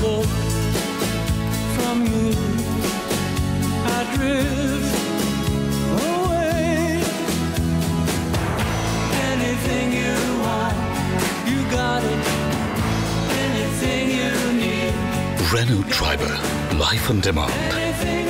look from you, I drift away. Anything you want, you got it. Anything you need, Renault Triber, life on demand. anything